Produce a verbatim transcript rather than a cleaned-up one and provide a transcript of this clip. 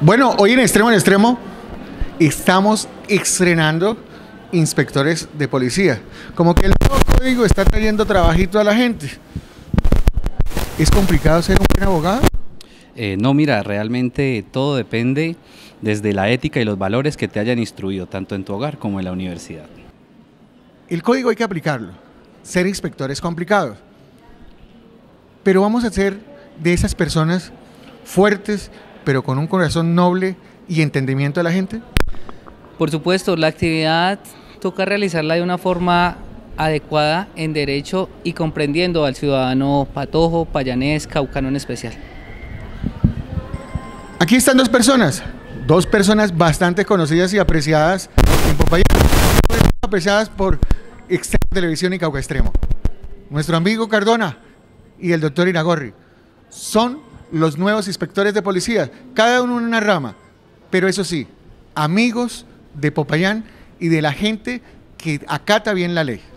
Bueno, hoy en Extremo en Extremo estamos estrenando inspectores de policía. Como que el nuevo código está trayendo trabajito a la gente. ¿Es complicado ser un buen abogado? Eh, no, mira, realmente todo depende desde la ética y los valores que te hayan instruido, tanto en tu hogar como en la universidad. El código hay que aplicarlo. Ser inspector es complicado. Pero vamos a ser de esas personas fuertes, pero con un corazón noble y entendimiento de la gente. Por supuesto, la actividad toca realizarla de una forma adecuada en derecho y comprendiendo al ciudadano patojo, payanés, caucano en especial. Aquí están dos personas, dos personas bastante conocidas y apreciadas en Popayán, apreciadas por Extremo Televisión y Cauca Extremo. Nuestro amigo Cardona y el doctor Iragorri son los nuevos inspectores de policía, cada uno en una rama, pero eso sí, amigos de Popayán y de la gente que acata bien la ley.